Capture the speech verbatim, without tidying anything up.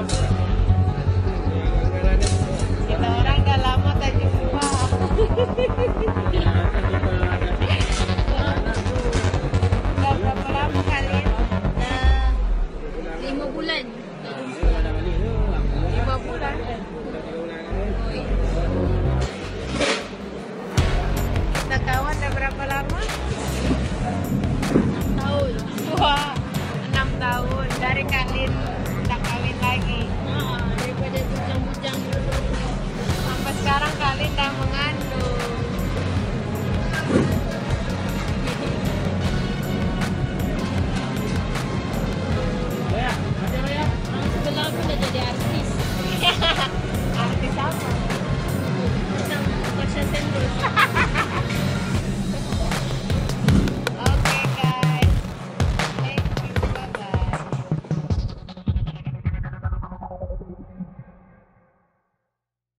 Kita orang dah lama tak jumpa. Dah berapa lama kalian? Dah lima bulan. Lima bulan. Kita kawan dah berapa lama? Enam tahun. Wah, enam tahun dari kalian tak kawin lagi. Ah, daripada bujang-bujang dulu. Sampai sekarang kalian dah mengandung.